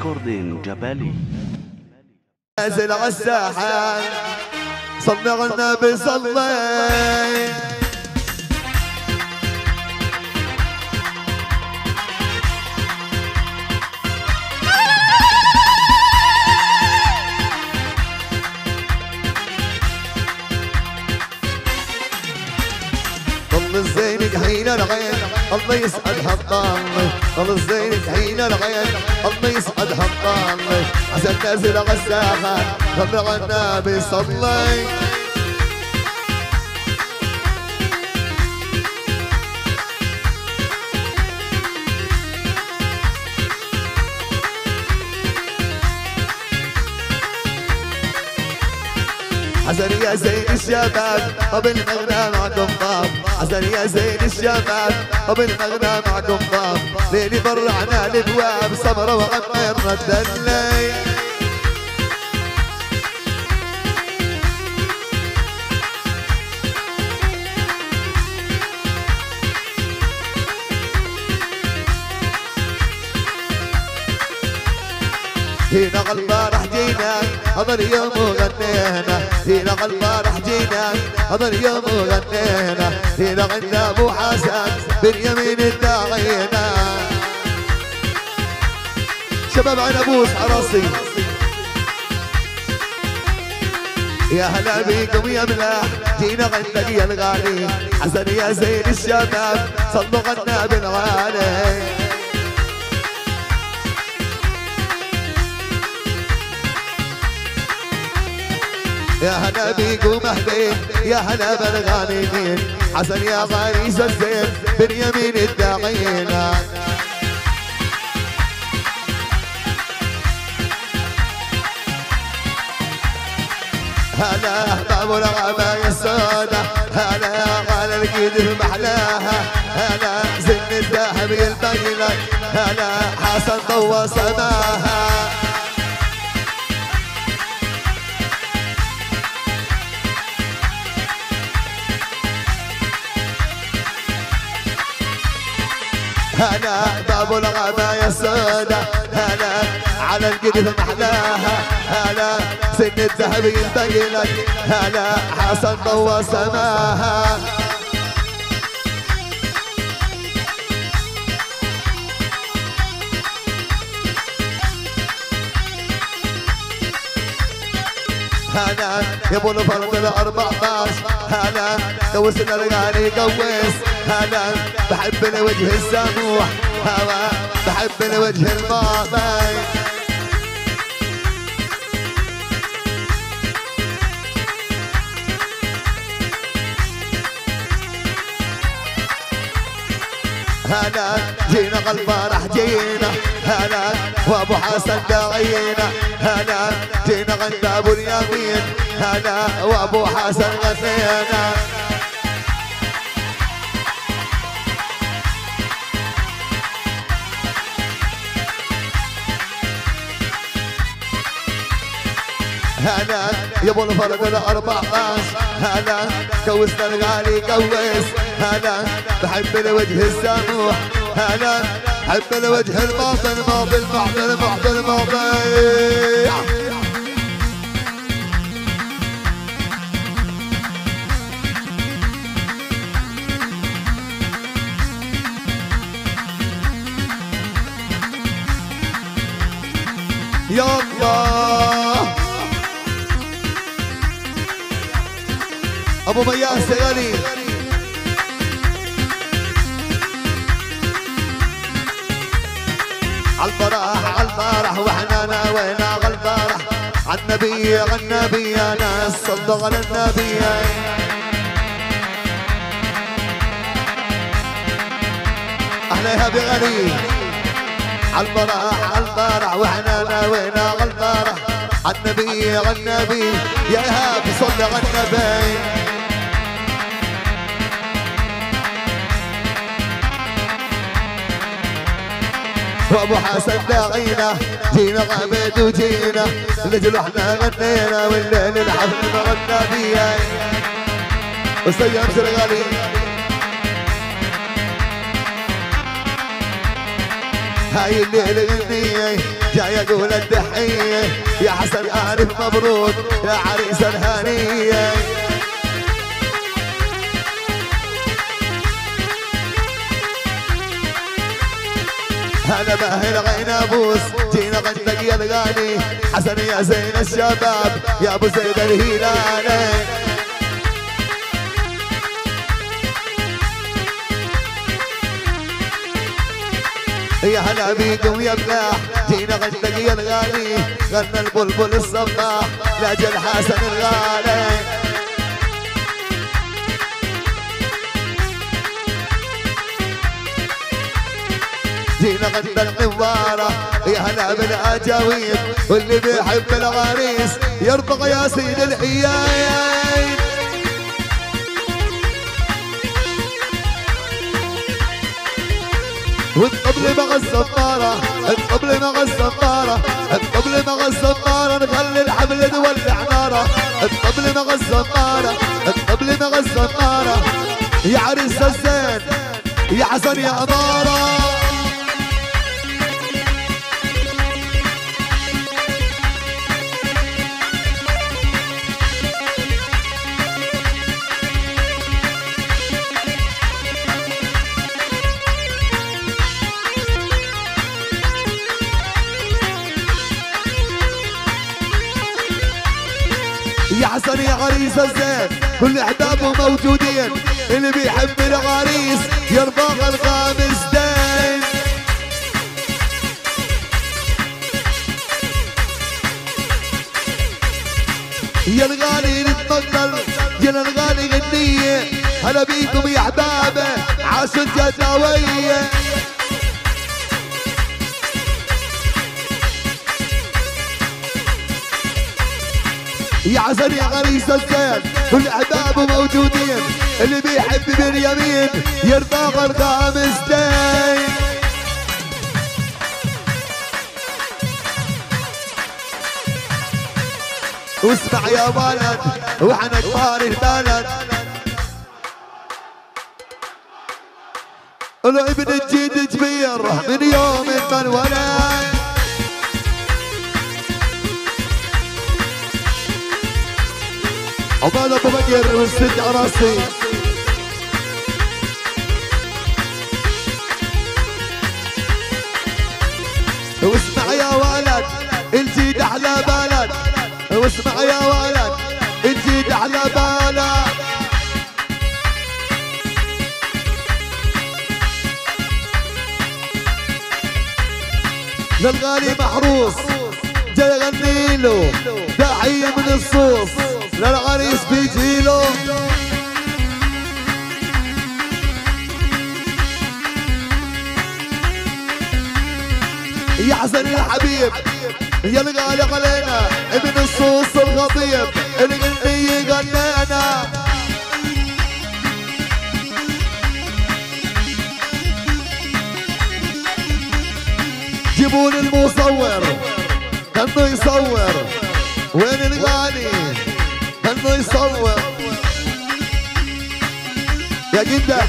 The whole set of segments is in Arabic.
ريكوردين جبالي. نازل عالساحة صلي على النبي صلي. ضل الزينك حين العين الله يسعد هالطالي. ضل الزينك حين العين الله يسعد هالطالي. عشان نازل على الساحة صلي على النبي صلي. حسن يا زين الشباب قبل مغنى معكم طاب. حسن يا زين الشباب قبل مغنى معكم طاب. ليلي برعنا الابواب صبرا وغمر رد الليل. هنا غالفرح جينا هذا اليوم وغنينا. هنا غالفرح جينا هذا اليوم وغنينا. هنا عند ابو حسن باليمين الداعينا. شباب عنبوس عراسي يا هلا بيكم يا ملاح. جينا عندك يا الغالي. حسن يا زين الشباب صلوا على النبي الغالي. يا هلا بيكم حبيب يا هلا بالغانمين. حسن يا غريس الزين باليمين الداعينا. هلا احباب الغبايا السودا. هلا غال القدر محلاها. هلا زن الذهب يلبقي لك. هلا حسن ضوى سماها. هلا باب الغبايا السودا. هلا على القدر محلاها. هلا سن الذهب يلبقي لك. هلا حسن ضوى سماها. هلا يا ابو الفرد ال14. هلا كوسنا الغالي كوس. هلا بحب الوجه السموح. هوا بحب الوجه الماضي. هلا جينا غالفرح جينا. هلا وابو حسن داعينا. هلا جينا عند ابو اليمين. هلا وابو حسن غنينا. هلا يا ابو الفرد ال14. هلا كوسنا الغالي كوس. هلا بحب الوجه السموح. هلا بحب الوجه الماضي الماضي الماضي الماضي الماضي. يا الله ابو مياس غالي. عالفرح عالفرح واحنا ناوينا غالفرح. عالنبي عالنبي يا ناس صلوا على النبي. احنا يا هابي غالي. عالفرح عالفرح واحنا ناوينا غالفرح. عالنبي عالنبي يا ايهاب صلي على النبي. وابو حسن داعينا. جينا غابد وجينا لجل احنا غنينا. والليل الحفل ما غنى بيا. وسيم سرغالي هاي الليل غنية جاي اقول التحية يا حسن ألف مبروك يا عريس الهنية. هلا باهل غين ابوس جينا غنتك يا الغالي حسن يا زين الشباب يا ابو زيد الهلالي. يا هلا بيكم يا فلاح جينا غنتك يا الغالي غنى البلبل الصباح لاجل حسن الغالي. جينا غنى النوارة يا هلا بالاجاويب واللي بيحب العريس يرفع يا سيد الحياين. والطبل مع الزفارة الطبل مع الزفارة الطبل مع الزفارة نخلي الحبل نولع نارة. الطبل مع الزفارة الطبل مع الزفارة يا عريس الزين يا حسن يا أمارة. يا حسن يا عريس الزين كل احبابه موجودين اللي بيحب العريس يرفع الخامس دين. يا الغالي نتمثل يا الغالي غنية هلا بيكم يا احبابه عاش الجداوية. يا حسن يا عريس الزين كل احبابه موجودين اللي بيحب باليمين يرفع الخامس دين. واسمع يا ولد واحنا كبار البلد لو ابن الجيد كبير من يوم ما انولد. عقبال ابو بكر والست عراسي واسمع يا ولد الجيد احلى بلد. واسمع يا ولد الجيد احلى بلد. للغالي محروس جاي يغني له تحية من الصوص للعريس بيجيله. يا حسن الحبيب يا الغالي علينا ابن الصوص الخطيب الغنية غنينا. جيبون المصور خلنا يصور وين الغالي خلنا يصور يا جدة.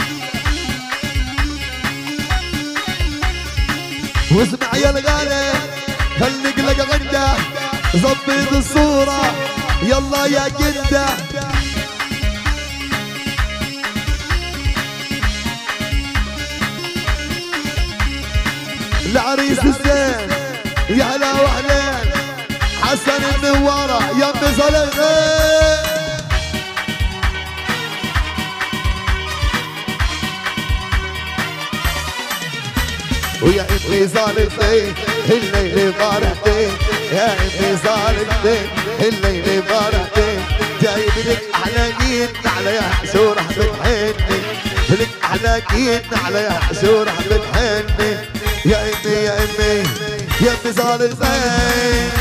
واسمع يا الغالي خليك لك غنده ظبط الصورة يلا يا جدة. العريس الزين يا هلا وأهلين حسن النوارة يا ام صالحين. ويا امي صالحتين الليل فرحتين يا امي صالحتين الليل فرحتين جايب لك احلى جيت على يا حشور احمد حني لك احلى جيت على يا حشور احمد حني يا امي يا امي يا امي صالحتين.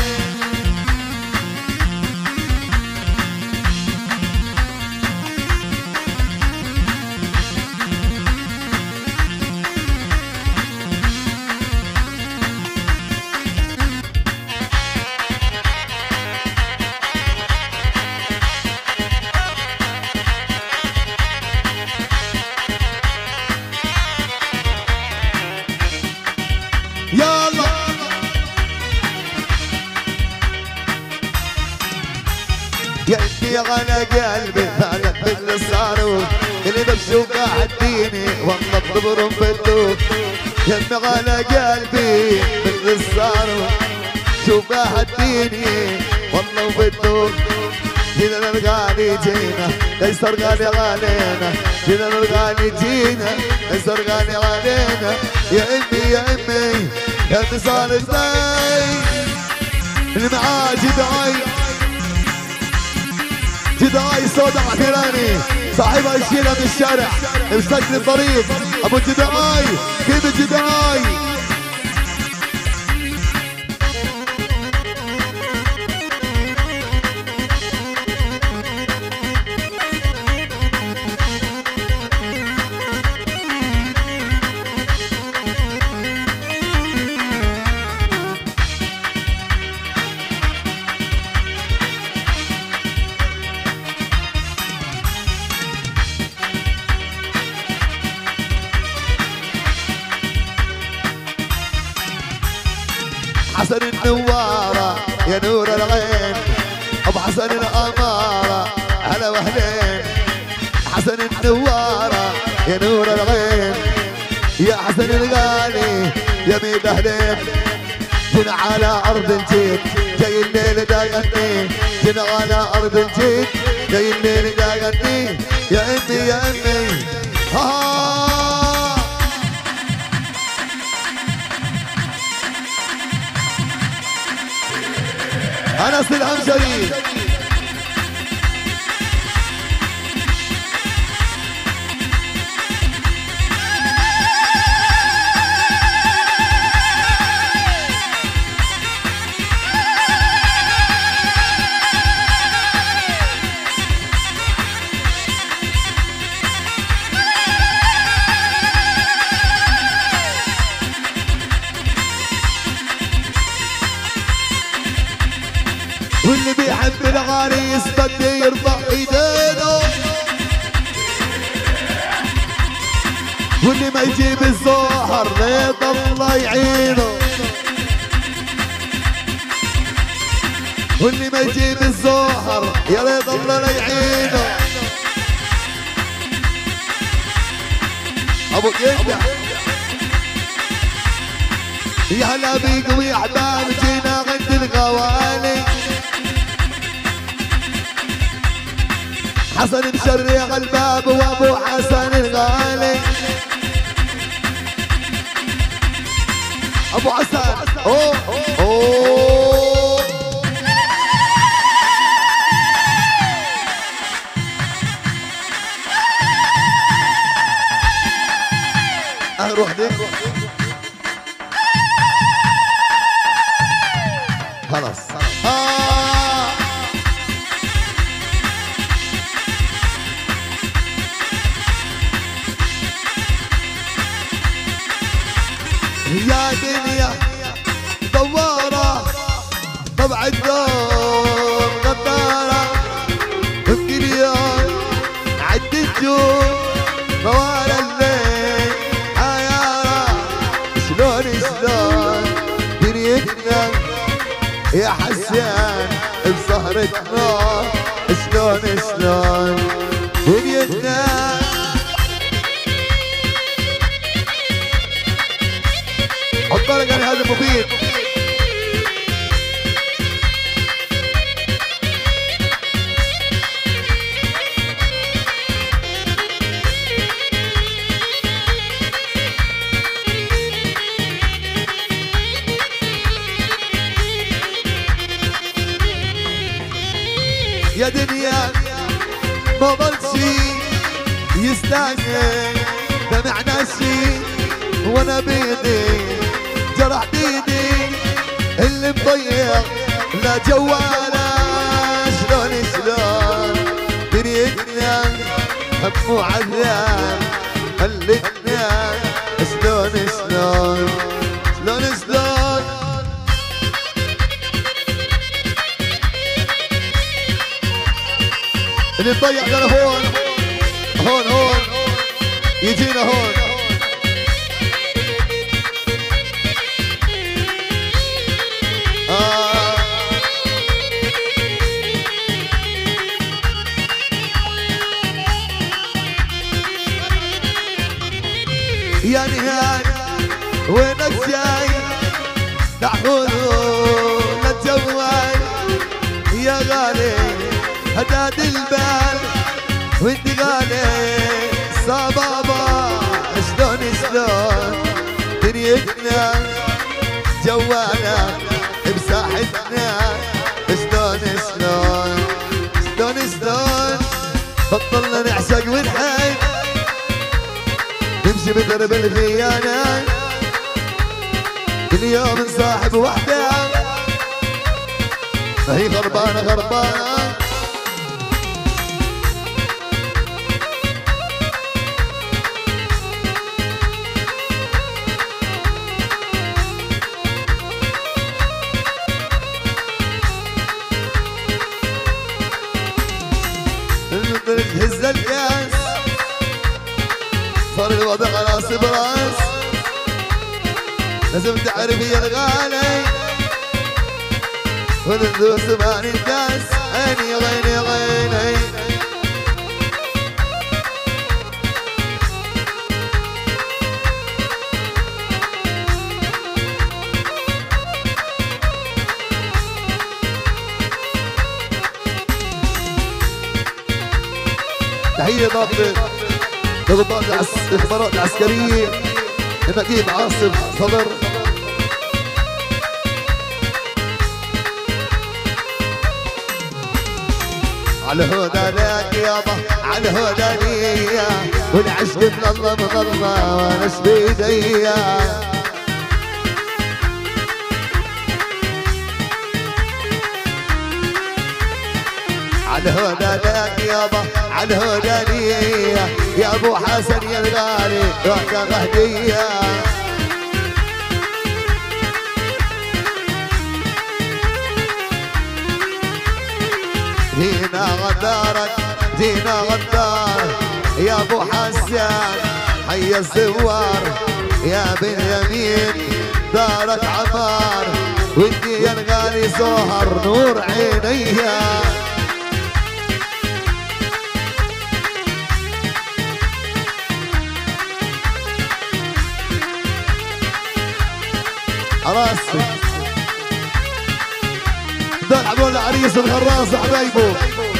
يمي على قلبي فعلا مثل الصاروخ اللي بشوفه حديني والله بضبرم بالدوخ يمي على قلبي مثل الصاروخ شوفه حديني والله وبالدوخ جينا الغالي جينا ليصر غالي علينا جينا الغالي جينا ليصر غالي علينا يا امي يا امي يا امي صار ازاي اللي معاه جداي صوت اعتراني صاحبها يشيلها من الشارع مسكن الطريق ابو جداي كيف جداي حسن النوارة يا نور العين ابو حسن الامارة هلا واهلين حسن النوارة يا نور العين يا حسن الغالي يا ميت اهلين جينا على ارض الجيد جاي الليل داغني جينا على ارض الجيد جاي الليل داغني يا امي يا امي أنس العنجري واللي بيحب العريس بده يرفع ايدينه واللي ما يجيب الزهر رضا الله يعينه واللي ما يجيب الزهر يا رضا الله لا يعينه ابو يفتح يا هلا بيكم يا احباب جينا عند الغوالي حسن مشرع الباب وابو حسن الغالي ابو حسن اوه اوه اروح ديك خلاص يا دنيا دوارة طبع الدور غدارة كل يوم عد الجوع موال الليل عيارة شلون دنيتنا يا حسان بسهرتنا شلون دنيتنا حط بالك على هذا مفيد يا دنيا ما ضل شي يستاهل ما معنى شي وانا بيدي جرح بيدي اللي مضيع لا جواله شلون دنيتنا هم وعذاب خلتنا شلون اللي مضيع لنا هون يجينا هون جنان وينك جاي تاخذون الجوال يا غالي هداد البال وانت غالي صبابا شلون دنيتنا جوانا بساحتنا شلون بطلنا نعشق ونحب نمشي بدرب الخيانة كل يوم نصاحب وحدة ما هي غربانة تهز الكاس صار الوضع راس براس لازم تعرفي يا الغالي ونذوق زمان الناس عيني عيني تحية ضباط الاستخبارات العسكرية النقيب عاصم صدر على هدى لك يابا على هدى ليا والعشق من الله وانا ايش بايديا على هدى لك يابا على هدى ليا يا ابو حسن يا الغالي راك هديه دينا غدار يا ابو حسن حي الزوار يا بنيامين دارك عمار وانت يا الغالي زهر نور عينيا راسي دول عبون العريس الغراس حبايبه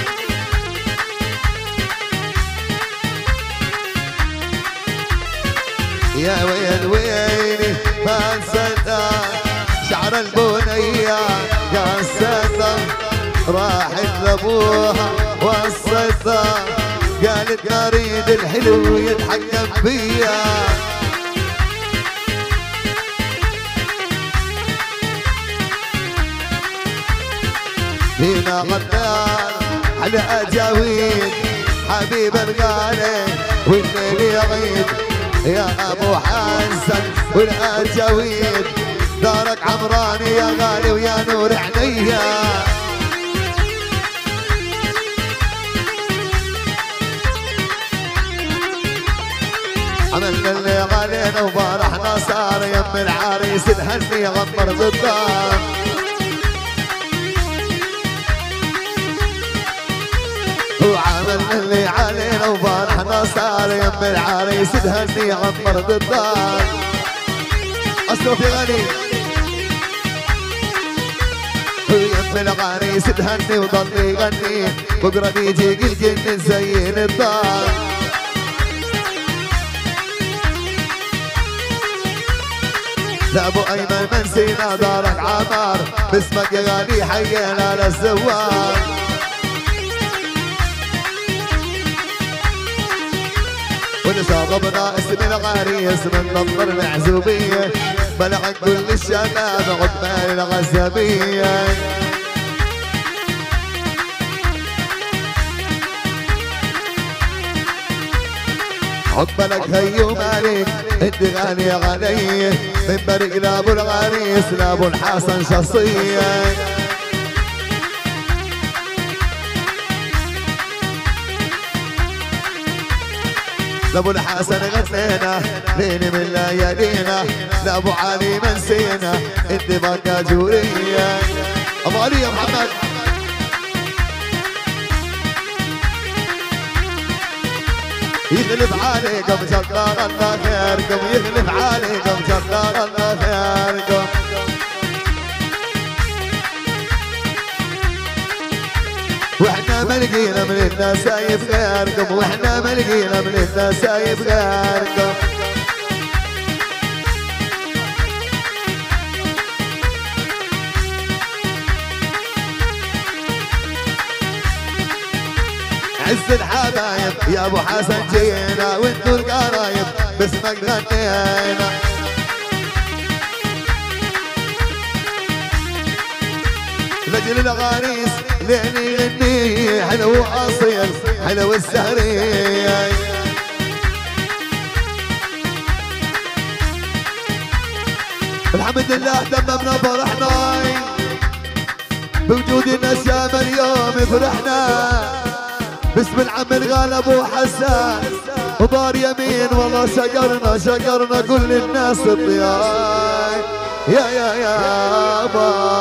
يا ويلي ما نسيتها شعر البنية يا نسيتها راحت لابوها وصيتها قالت اريد الحلو يتحكم فيا هنا غدار على اجاويد حبيب الغالي والليل يغيب يا ابو حسن والاجاويد دارك عمراني يا غالي ويا نور عينيا عملنا اللي غالينا وفرحنا صار يم العريس الهني غمر بالدار وعملنا اللي علينا وفرحنا صار يم العريس تهني عمر بالدار اصله في غني يم العريس تهني وضل يغني بكره بيجي الجن زين الدار لا ابو ايمن منسينا دارك عمار باسمك يا غالي حيينا للزوار ونصاغبنا اسم العريس من نظر المعزوبية بلغ كل الشباب عقبال الغزابية عقبالك هيو مالك انت غالي علي من برق لابو العريس لابو الحسن شخصية لابو الحسن غنينا ليلي من ليالينا لابو علي منسينا انت بقى جورية ابو علي يا محمد يغلب عليكم جدار الله خيركم، يغلب عليكم جدار الله خيركم. واحنا ما لقينا من الناس شايف غيركم، واحنا ما لقينا من الناس شايف غيركم. عز الحبايب يا ابو حسن جينا وانتو القرايب باسمك غنينا. لجل الغاريس ليلي غني حلو اصيل حلو السهري. الحمد لله تممنا فرحنا بوجود الناس ياما اليوم فرحنا. باسم العم الغالي ابو حسان وبار يمين والله شكرنا كل الناس الضياء. يا